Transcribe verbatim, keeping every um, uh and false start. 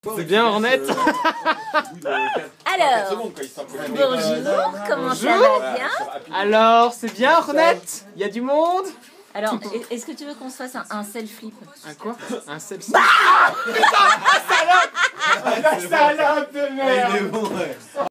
C'est bien, Ornette. Alors, bonjour, comment ça va bien? Alors, c'est bien, Ornette? Il y a du monde? Alors, est-ce que tu veux qu'on se fasse un, un self-flip? Un quoi? Un self-flip? Ah, putain, la salope! La salope de merde!